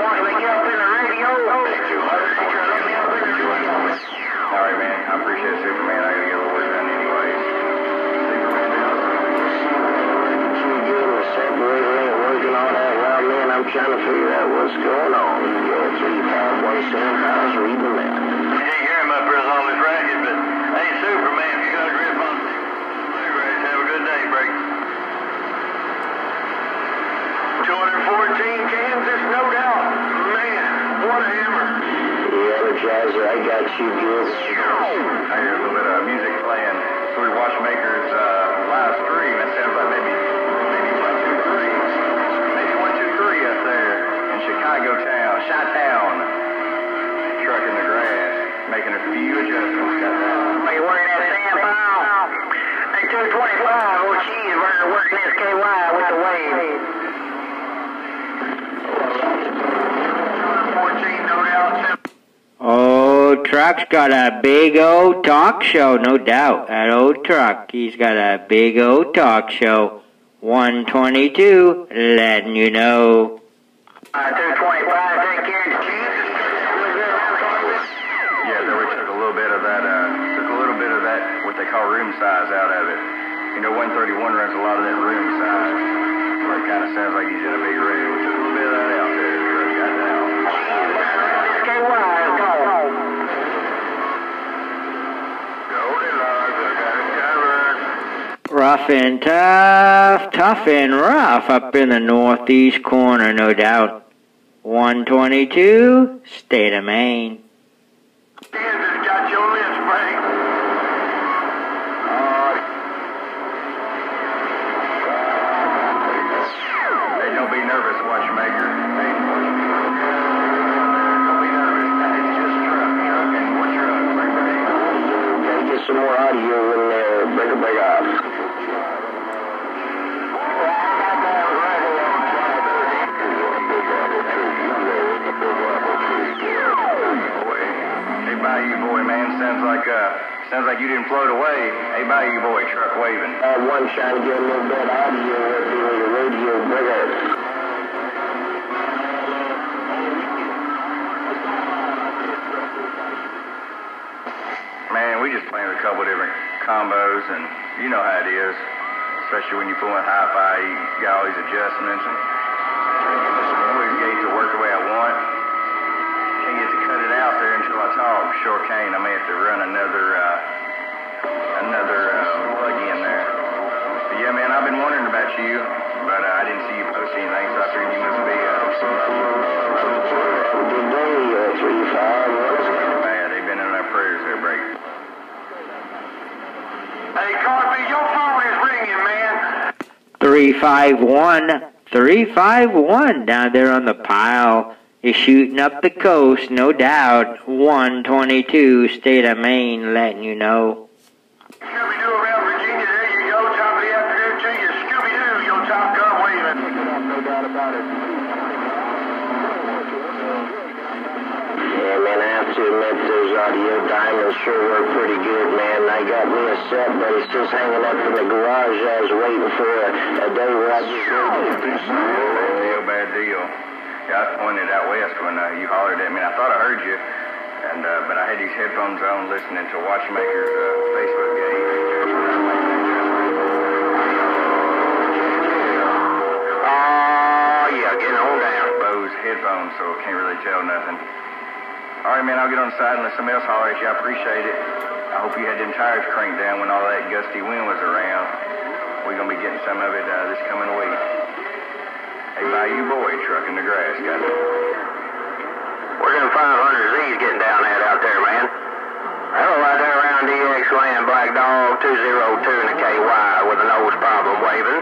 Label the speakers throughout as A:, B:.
A: wants me to get up in the radio.
B: All right, man. I appreciate it, Superman. I gotta get a little work done anyways.
A: Separator ain't working all that well, man. I'm trying to figure out what's going on. Go 351 pounds, read the map.
B: You can't hear him up here on this racket, but hey, Superman, you got a grip on the bluegrass. Have a good day, break.
A: 214 Kansas, no doubt. Man, what a hammer. The Energizer, I got you good.
B: I hear a little bit of music playing through Watchmaker's live stream. It sounds like maybe 123 up there in Chicago town, Chi-Town. Trucking the grass, making a few adjustments. Got that.
A: Are you working that sand pile? Hey, 225, oh geez, we're working SKY with the wave. 14, no doubt.
C: Old Truck's got a big old talk show, no doubt. That old Truck, he's got a big old talk show. 122, letting you know.
A: 225, take care.
B: Yeah, they took a little bit of that, what they call room size out of it. You know, 131 runs a lot of that room size, where it kind of sounds like he's in a big room. We took a little bit of that out there. Got that out.
C: Rough and tough, tough and rough up in the northeast corner, no doubt. 122, state of Maine.
A: Kansas got your list, Frank.
B: Hey, don't be nervous, Watchmaker. Hey, don't be nervous. It's just trucking. More truck.
A: Gotta get some more audio in there. Break off.
B: Hey, Bayou Boy, man, sounds like you didn't float away. Hey, Bayou Boy, truck waving.
A: One trying to get a little bit of audio with the radio bigger.
B: Man, we just playing a couple different combos, and you know how it is, especially when you're pulling hi-fi, you got all these adjustments, and always get to work the way I want. Can't get to cut it out there until I talk. Sure can't. I may have to run another plug-in there. But yeah, man, I've been wondering about you, but I didn't see you post anything, so I figured you must be
A: Good day, 35.
B: bad. They've been in their prayers there, break.
A: Hey, Carby, your phone is ringing, man.
C: 351 down there on the pile. Is shooting up the coast, no doubt. 122, state of Maine, letting you know.
A: Scooby-Doo around Virginia, there you go. Top of the afternoon to you. Scooby-Doo, your top gun waving. No doubt about it. Yeah, man, I have to admit those audio diamonds sure work pretty good, man. I got me a set, but it's just hanging up in the garage. I was waiting for a day where I just...
B: Bad deal. Yeah, I pointed out west when you hollered at me. I thought I heard you, but I had these headphones on listening to Watchmaker's Facebook page.
A: Oh, yeah, getting on down.
B: Bose headphones, so can't really tell nothing. All right, man, I'll get on the side and let somebody else holler at you. I appreciate it. I hope you had them tires cranked down when all that gusty wind was around. We're going to be getting some of it this coming week. Hey, Bayou Boy, trucking the grass, got it.
A: Where's them 500Zs getting down out there, man? Oh, right there around DX Land, Black Dog, 202 in the KY with a nose problem waving.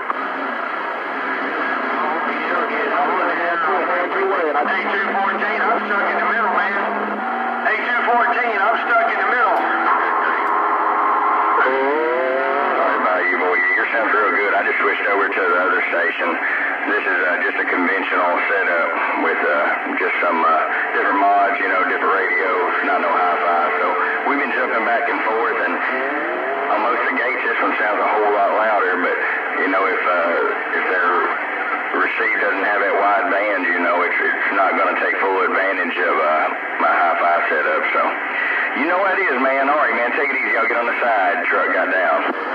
A: Hey, 214, I'm stuck in the middle, man. Hey, 214, I'm stuck in the middle.
B: All right, Bayou Boy, your sounds real good. I just switched over to the other station. This is just a conventional setup with just some different mods, you know, different radios, not no hi-fi. So we've been jumping back and forth, and on most of the gates, this one sounds a whole lot louder. But you know, if their receive doesn't have that wide band, you know, it's not going to take You know what it is, man. All right, man. Take it easy. I'll get on the side. Truck got down.